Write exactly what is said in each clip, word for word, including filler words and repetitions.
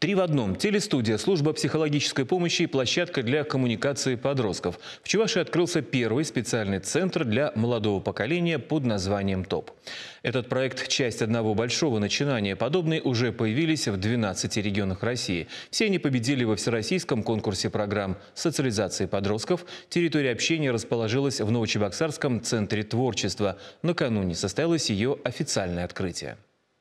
Три в одном. Телестудия, служба психологической помощи и площадка для коммуникации подростков. В Чувашии открылся первый специальный центр для молодого поколения под названием ТОП. Этот проект – часть одного большого начинания. Подобные уже появились в двенадцати регионах России. Все они победили во всероссийском конкурсе программ социализации подростков. Территория общения расположилась в Новочебоксарском центре творчества. Накануне состоялось ее официальное открытие.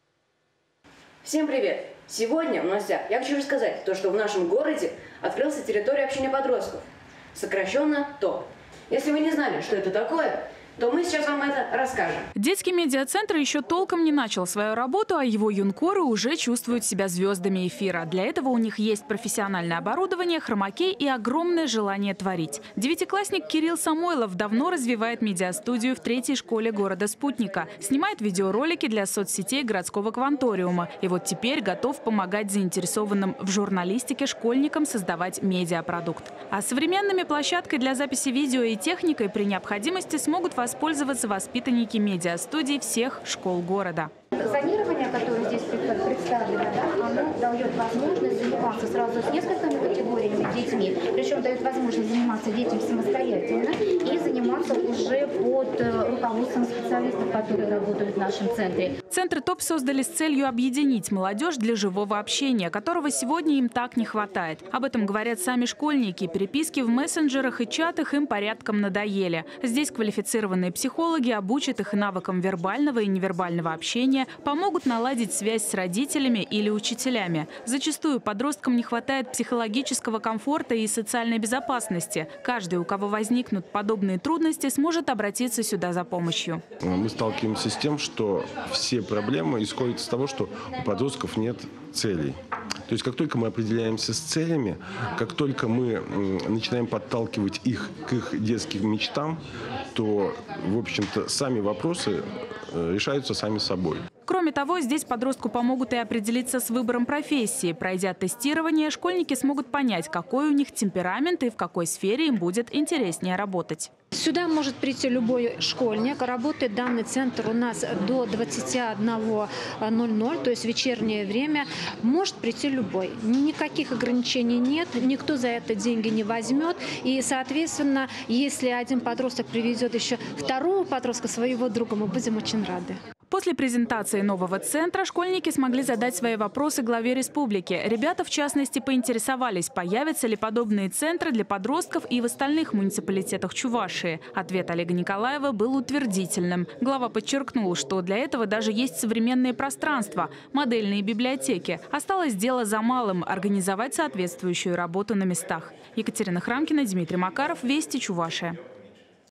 Всем привет! Сегодня у нас я хочу рассказать то, что в нашем городе открылся территория общения подростков, сокращенно ТОП. Если вы не знали, что это такое, то мы сейчас вам это расскажем. Детский медиацентр еще толком не начал свою работу, а его юнкоры уже чувствуют себя звездами эфира. Для этого у них есть профессиональное оборудование, хромакей и огромное желание творить. Девятиклассник Кирилл Самойлов давно развивает медиастудию в третьей школе города Спутника. Снимает видеоролики для соцсетей городского кванториума. И вот теперь готов помогать заинтересованным в журналистике школьникам создавать медиапродукт. А современными площадкой для записи видео и техникой при необходимости смогут воспользоваться воспитанники медиастудий всех школ города. Зонирование, которое здесь представлено, да, оно дает возможность заниматься сразу с несколькими категориями детьми, причем дает возможность заниматься детям самостоятельно и заниматься уже под руководством специалистов, которые работают в нашем центре. Центр ТОП создали с целью объединить молодежь для живого общения, которого сегодня им так не хватает. Об этом говорят сами школьники. Переписки в мессенджерах и чатах им порядком надоели. Здесь квалифицированные психологи обучат их навыкам вербального и невербального общения, помогут наладить связь с родителями или учителями. Зачастую подросткам не хватает психологического комфорта и социальной безопасности. Каждый, у кого возникнут подобные трудности, сможет обратиться сюда за помощью. Мы сталкиваемся с тем, что все проблемы исходят из того, что у подростков нет целей. То есть как только мы определяемся с целями, как только мы начинаем подталкивать их к их детским мечтам, то, в общем-то, сами вопросы решаются сами собой. Кроме того, здесь подростку помогут и определиться с выбором профессии. Пройдя тестирование, школьники смогут понять, какой у них темперамент и в какой сфере им будет интереснее работать. Сюда может прийти любой школьник. Работает данный центр у нас до двадцати одного ноль-ноль, то есть вечернее время. Может прийти любой. Никаких ограничений нет, никто за это деньги не возьмет. И, соответственно, если один подросток приведет еще второго подростка, своего друга, мы будем очень рады. После презентации нового центра школьники смогли задать свои вопросы главе республики. Ребята, в частности, поинтересовались, появятся ли подобные центры для подростков и в остальных муниципалитетах Чувашии. Ответ Олега Николаева был утвердительным. Глава подчеркнул, что для этого даже есть современные пространства, модельные библиотеки. Осталось дело за малым – организовать соответствующую работу на местах. Екатерина Храмкина, Дмитрий Макаров, Вести, Чувашия.